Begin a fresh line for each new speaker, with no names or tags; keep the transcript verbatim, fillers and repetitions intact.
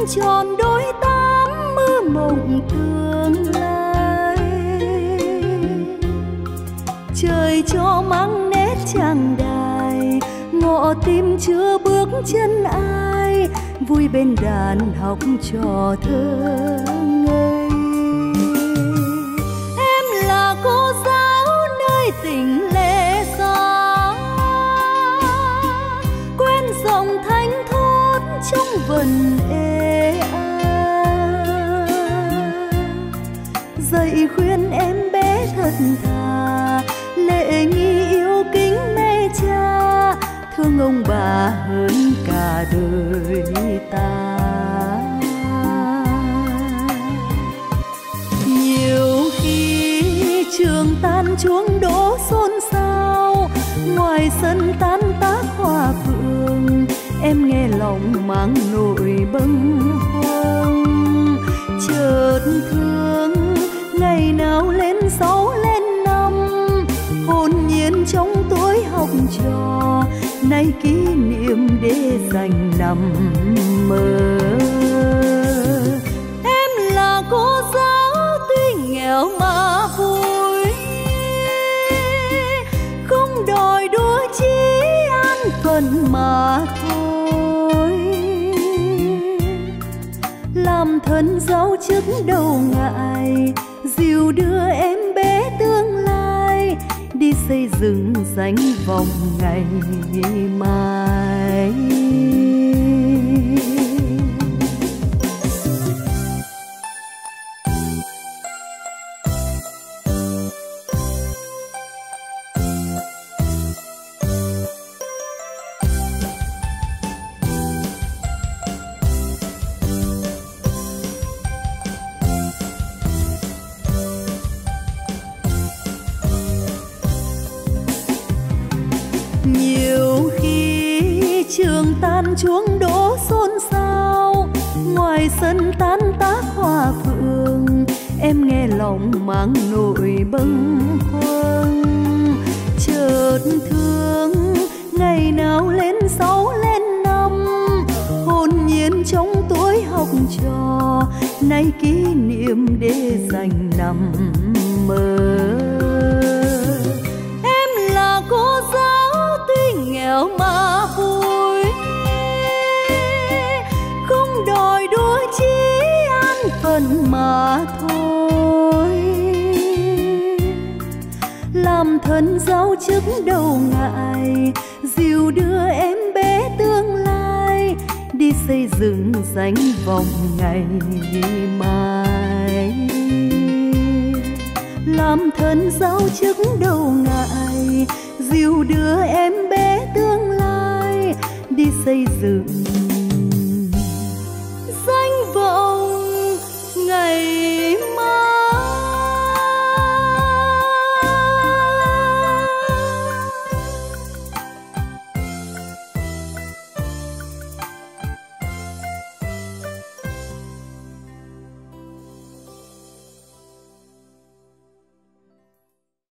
tròn đôi tám mơ mộng tương lai. Trời cho mang nét trang đài, ngọ tim chưa bước chân ai, vui bên đàn học trò thơ ngây. Em là cô giáo nơi tỉnh lệ xa, quen dòng thanh thốt trong vần ê a, dạy khuyên em bé thật thà, lễ nghi yêu kính mẹ cha, thương ông bà hơn cả đời ta. Nhiều khi trường tan chuông đổ xôn xao, ngoài sân tan tác hoa phượng, em nghe lòng mang nỗi bâng khuâng. Chợt thương ngày nào lên sáu lên năm, hồn nhiên trong tuổi học trò, nay kỷ niệm để dành nằm mơ. Em là cô giáo tuy nghèo mà vui, không đòi đua chí an phận mà thôi. Làm thân giáo chức đâu ngại, dìu đưa em bé tương lai, đi xây dựng danh vọng ngày mai. Nhiều khi trường tan chuông đổ xôn xao, ngoài sân tan tác hoa phượng, em nghe lòng mang nỗi bâng khuâng. Chợt thương ngày nào lên sáu lên năm, hồn nhiên trong tuổi học trò, nay kỷ niệm để dành nằm mơ. Em là cô giáo tuy nghèo mà vui, không đòi đua chí an phận mà thôi. Làm thân giáo chức đâu ngại, dìu đưa em bé tương lai, đi xây dựng danh vọng ngày mai. Làm thân giáo chức đâu ngại, dìu đưa em bé tương lai, đi xây dựng